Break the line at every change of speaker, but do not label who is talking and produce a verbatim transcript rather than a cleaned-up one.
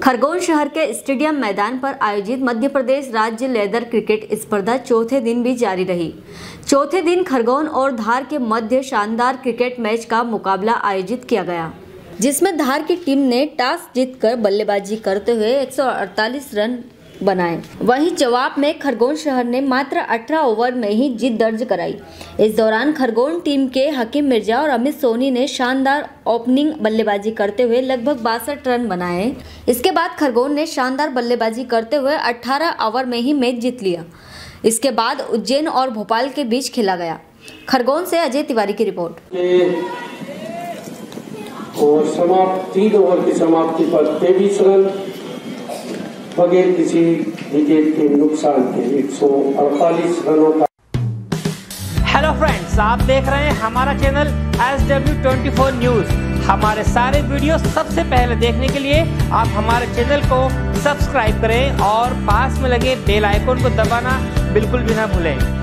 खरगोन शहर के स्टेडियम मैदान पर आयोजित मध्य प्रदेश राज्य लेदर क्रिकेट स्पर्धा चौथे दिन भी जारी रही। चौथे दिन खरगोन और धार के मध्य शानदार क्रिकेट मैच का मुकाबला आयोजित किया गया, जिसमें धार की टीम ने टॉस जीतकर बल्लेबाजी करते हुए एक सौ अड़तालीस रन बनाए। वहीं जवाब में खरगोन शहर ने मात्र अठारह ओवर में ही जीत दर्ज कराई। इस दौरान खरगोन टीम के हकीम मिर्जा और अमित सोनी ने शानदार ओपनिंग बल्लेबाजी करते हुए लगभग बासठ रन बनाए। इसके बाद खरगोन ने शानदार बल्लेबाजी करते हुए अठारह ओवर में ही मैच जीत लिया। इसके बाद उज्जैन और भोपाल के बीच खेला गया। खरगोन से अजय तिवारी की रिपोर्ट।
और समाप्त तीन ओवर की समाप्ति पर तेईस रन बगैर किसी विकेट के नुकसान के एक सौ अड़तालीस रनों का।
हेलो फ्रेंड्स, आप देख रहे हैं हमारा channel S W twenty four news. हमारे सारे वीडियो सबसे पहले देखने के लिए आप हमारे चैनल को सब्सक्राइब करें और पास में लगे बेल आइकन को दबाना बिल्कुल भी ना भूलें।